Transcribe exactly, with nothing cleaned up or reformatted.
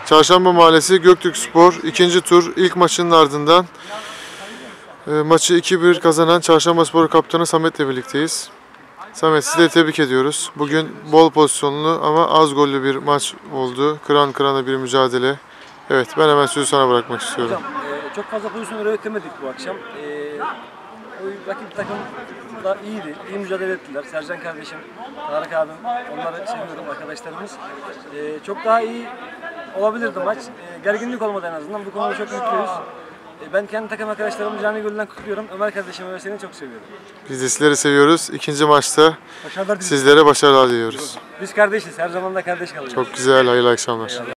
Çarşamba Mahallesi Göktürkspor ikinci tur ilk maçının ardından e, maçı iki bir kazanan Çarşambaspor kaptanı Samet'le birlikteyiz. Samet, sizi de tebrik ediyoruz. Bugün bol pozisyonlu ama az gollü bir maç oldu. Kıran kırana bir mücadele. Evet, ben hemen sözü sana bırakmak istiyorum. Hocam, e, çok fazla pozisyon üretemedik bu akşam. E, o rakip takım da iyiydi, iyi mücadele ettiler. Sercan kardeşim, Tarık abim, onları seviyorum, arkadaşlarımız. E, çok daha iyi olabilirdi maç. E, gerginlik olmadı en azından. Bu konuda çok mutluyuz. E, ben kendi takım arkadaşlarımı canı gönülden kutluyorum. Ömer kardeşimi ve seni çok seviyorum. Biz de sizleri seviyoruz. İkinci maçta Başarılar sizlere başarılar diliyoruz. Biz kardeşiz, her zaman da kardeş kalacağız. Çok güzel, hayırlı akşamlar.